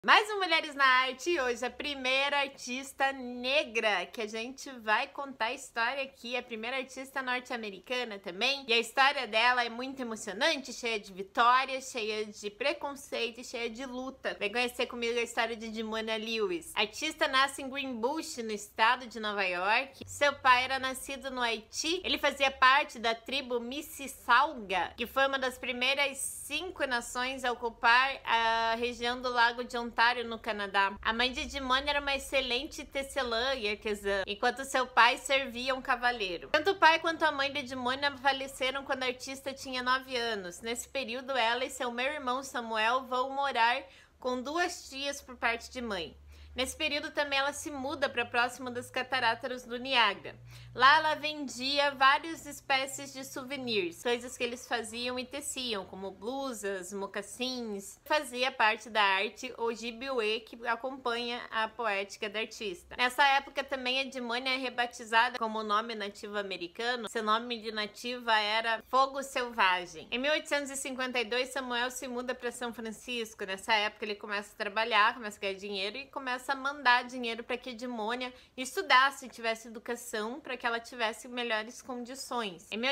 Mais um Mulheres na Arte e hoje a primeira artista negra que a gente vai contar a história aqui, a primeira artista norte-americana também, e a história dela é muito emocionante, cheia de vitórias, cheia de preconceito e cheia de luta. Vem conhecer comigo a história de Djimona Lewis. A artista nasce em Greenbush, no estado de Nova York. Seu pai era nascido no Haiti, ele fazia parte da tribo Mississauga, que foi uma das primeiras 5 nações a ocupar a região do Lago de Ontário, no Canadá. A mãe de Djimona era uma excelente tecelã e artesã, enquanto seu pai servia um cavaleiro. Tanto o pai quanto a mãe de Djimona faleceram quando a artista tinha 9 anos. Nesse período, ela e seu meio-irmão Samuel vão morar com 2 tias por parte de mãe. Nesse período também ela se muda para próximo das cataratas do Niágara. Lá ela vendia várias espécies de souvenirs, coisas que eles faziam e teciam, como blusas, mocassins. Fazia parte da arte Ojibwe, que acompanha a poética da artista. Nessa época também a Djimona é rebatizada como o nome nativo americano. Seu nome de nativa era Fogo Selvagem. Em 1852 Samuel se muda para São Francisco. Nessa época ele começa a trabalhar, começa a ganhar dinheiro e começa a mandar dinheiro para que Djimona estudasse, tivesse educação, para que ela tivesse melhores condições. Em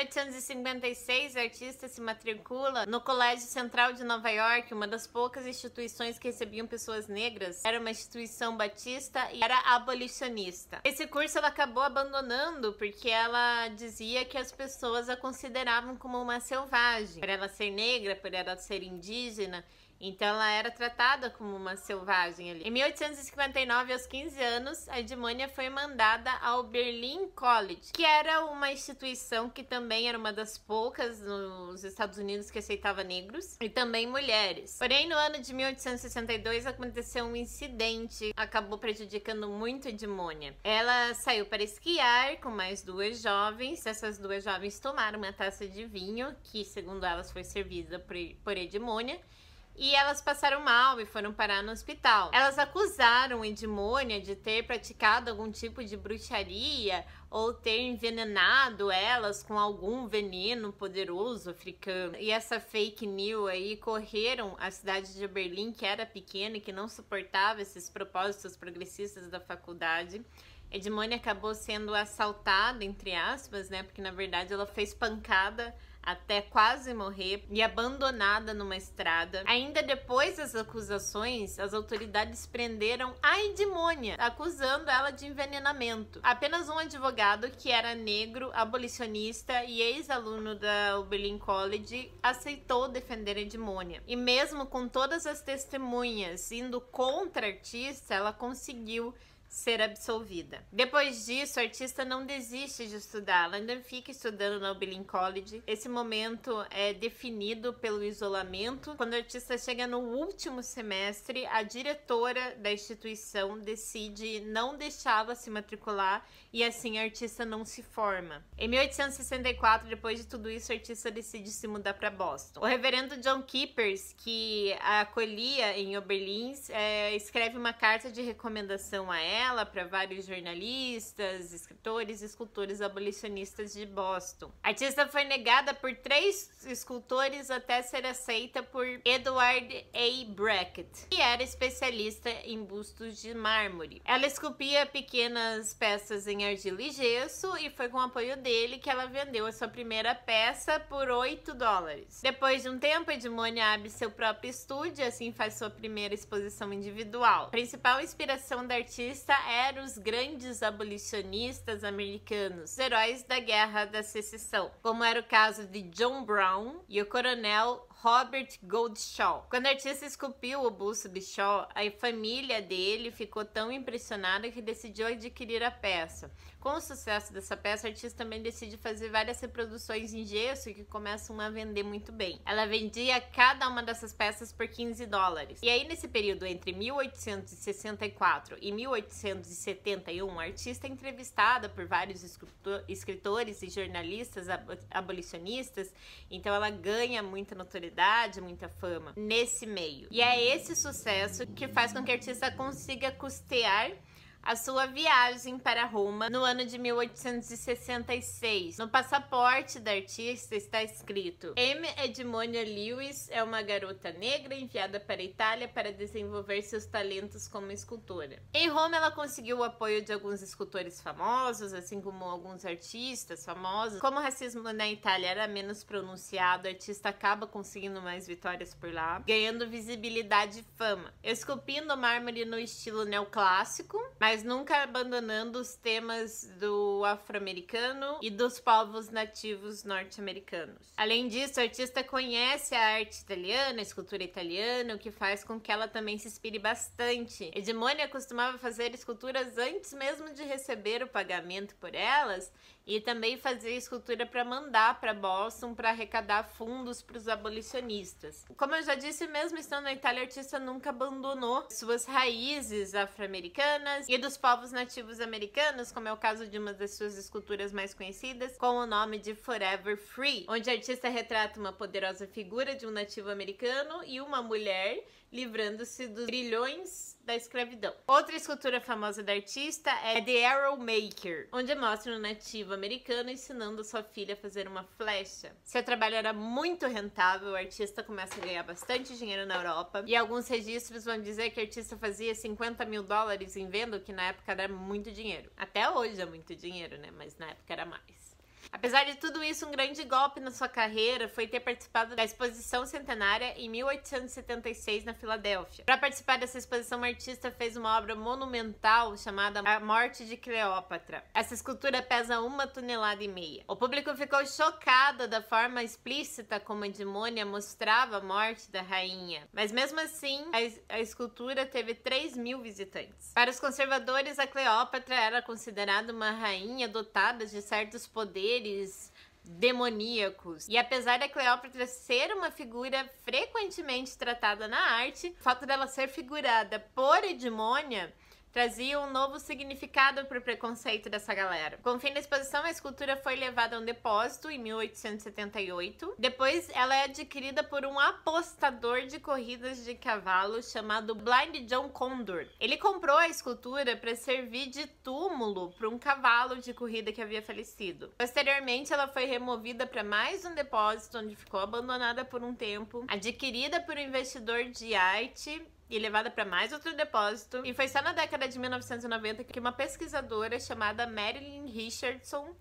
1856, a artista se matricula no Colégio Central de Nova York, uma das poucas instituições que recebiam pessoas negras. Era uma instituição batista e era abolicionista. Esse curso ela acabou abandonando porque ela dizia que as pessoas a consideravam como uma selvagem, por ela ser negra, por ela ser indígena. Então ela era tratada como uma selvagem ali. Em 1859, aos 15 anos, a Djimona foi mandada ao Berlin College, que era uma instituição que também era uma das poucas nos Estados Unidos que aceitava negros e também mulheres. Porém, no ano de 1862 aconteceu um incidente, acabou prejudicando muito a Djimona. Ela saiu para esquiar com mais 2 jovens. Essas 2 jovens tomaram uma taça de vinho, que segundo elas foi servida por Djimona. E elas passaram mal e foram parar no hospital. Elas acusaram Djimona de ter praticado algum tipo de bruxaria ou ter envenenado elas com algum veneno poderoso africano. E essa fake news aí correram a cidade de Berlim, que era pequena e que não suportava esses propósitos progressistas da faculdade. Djimona acabou sendo assaltada, entre aspas, né? Porque na verdade ela foi espancada até quase morrer e abandonada numa estrada. Ainda depois das acusações, as autoridades prenderam a Djimona, acusando ela de envenenamento. Apenas um advogado, que era negro, abolicionista e ex-aluno da Oberlin College, aceitou defender a Djimona. E mesmo com todas as testemunhas indo contra a artista, ela conseguiu ser absolvida. Depois disso, a artista não desiste de estudar, ela ainda fica estudando na Oberlin College. Esse momento é definido pelo isolamento. Quando a artista chega no último semestre, a diretora da instituição decide não deixá-la se matricular e assim a artista não se forma. Em 1864, depois de tudo isso, a artista decide se mudar para Boston. O reverendo John Keepers, que a acolhia em Oberlin, escreve uma carta de recomendação a ela para vários jornalistas, escritores e escultores abolicionistas de Boston. A artista foi negada por 3 escultores até ser aceita por Edward A. Brackett, que era especialista em bustos de mármore. Ela esculpia pequenas peças em argila e gesso e foi com o apoio dele que ela vendeu a sua primeira peça por $8. Depois de um tempo, Djimona abre seu próprio estúdio, assim faz sua primeira exposição individual. A principal inspiração da artista eram os grandes abolicionistas americanos, os heróis da Guerra da Secessão, como era o caso de John Brown e o coronel Robert Goldshaw. Quando o artista esculpiu o busto de Shaw, a família dele ficou tão impressionada que decidiu adquirir a peça. Com o sucesso dessa peça, a artista também decide fazer várias reproduções em gesso que começam a vender muito bem. Ela vendia cada uma dessas peças por $15. E aí, nesse período entre 1864 e 1871, a artista é entrevistada por vários escritores e jornalistas abolicionistas, então ela ganha muita notoriedade, muita fama nesse meio. E é esse sucesso que faz com que a artista consiga custear a sua viagem para Roma no ano de 1866. No passaporte da artista está escrito: M. Edmonia Lewis é uma garota negra enviada para a Itália para desenvolver seus talentos como escultora. Em Roma, ela conseguiu o apoio de alguns escultores famosos, assim como alguns artistas famosos. Como o racismo na Itália era menos pronunciado, a artista acaba conseguindo mais vitórias por lá, ganhando visibilidade e fama, esculpindo mármore no estilo neoclássico, mas nunca abandonando os temas do afro-americano e dos povos nativos norte-americanos. Além disso, a artista conhece a arte italiana, a escultura italiana, o que faz com que ela também se inspire bastante. Edmonia costumava fazer esculturas antes mesmo de receber o pagamento por elas, e também fazia escultura para mandar para Boston para arrecadar fundos para os abolicionistas. Como eu já disse, mesmo estando na Itália, a artista nunca abandonou suas raízes afro-americanas e dos povos nativos americanos, como é o caso de uma das suas esculturas mais conhecidas, com o nome de Forever Free, onde a artista retrata uma poderosa figura de um nativo americano e uma mulher livrando-se dos grilhões da escravidão. Outra escultura famosa da artista é The Arrow Maker, onde mostra um nativo americano ensinando sua filha a fazer uma flecha. Seu trabalho era muito rentável, o artista começa a ganhar bastante dinheiro na Europa, e alguns registros vão dizer que o artista fazia $50 mil em venda, o que na época era muito dinheiro. Até hoje é muito dinheiro, né? Mas na época era mais. Apesar de tudo isso, um grande golpe na sua carreira foi ter participado da Exposição Centenária em 1876 na Filadélfia. Para participar dessa exposição, o artista fez uma obra monumental chamada A Morte de Cleópatra. Essa escultura pesa 1,5 toneladas. O público ficou chocado da forma explícita como Edmonia mostrava a morte da rainha, mas mesmo assim a escultura teve 3.000 visitantes. Para os conservadores, a Cleópatra era considerada uma rainha dotada de certos poderes demoníacos. E apesar da Cleópatra ser uma figura frequentemente tratada na arte, o fato dela ser figurada por Edmonia trazia um novo significado para o preconceito dessa galera. Com o fim da exposição, a escultura foi levada a um depósito em 1878. Depois, ela é adquirida por um apostador de corridas de cavalo chamado Blind John Condor. Ele comprou a escultura para servir de túmulo para um cavalo de corrida que havia falecido. Posteriormente, ela foi removida para mais um depósito, onde ficou abandonada por um tempo, adquirida por um investidor de arte e levada para mais outro depósito. E foi só na década de 1990 que uma pesquisadora chamada Marilyn Richardson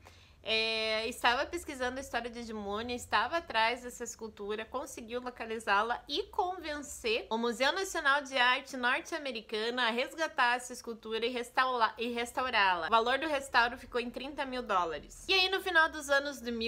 estava pesquisando a história de Edmonia, estava atrás dessa escultura, conseguiu localizá-la e convencer o Museu Nacional de Arte norte-americano a resgatar essa escultura e restaurá-la. O valor do restauro ficou em $30 mil. E aí, no final dos anos de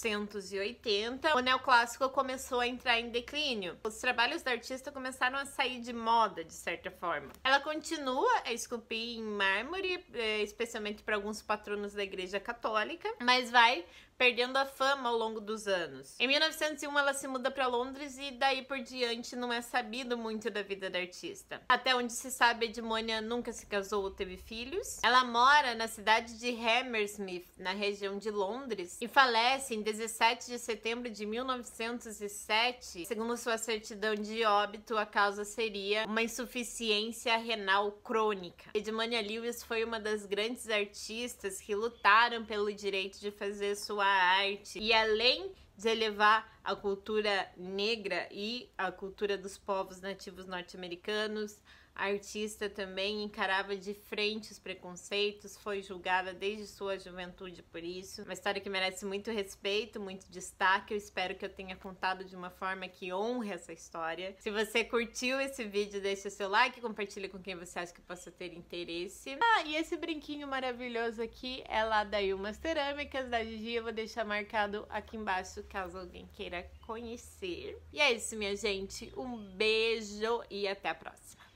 1880, o neoclássico começou a entrar em declínio. Os trabalhos da artista começaram a sair de moda, de certa forma. Ela continua a esculpir em mármore, especialmente para alguns patronos da Igreja Católica, mas vai perdendo a fama ao longo dos anos. Em 1901, ela se muda para Londres e daí por diante não é sabido muito da vida da artista. Até onde se sabe, Edmonia nunca se casou ou teve filhos. Ela mora na cidade de Hammersmith, na região de Londres, e falece em 17 de setembro de 1907. Segundo sua certidão de óbito, a causa seria uma insuficiência renal crônica. Edmonia Lewis foi uma das grandes artistas que lutaram pelo direito de fazer sua arte, e além de elevar a cultura negra e a cultura dos povos nativos norte-americanos, a artista também encarava de frente os preconceitos, foi julgada desde sua juventude por isso. Uma história que merece muito respeito, muito destaque. Eu espero que eu tenha contado de uma forma que honre essa história. Se você curtiu esse vídeo, deixa seu like, compartilha com quem você acha que possa ter interesse. E esse brinquinho maravilhoso aqui é lá da Ilmas Cerâmicas, da Gigi. Eu vou deixar marcado aqui embaixo, caso alguém queira conhecer. E é isso, minha gente. Um beijo e até a próxima.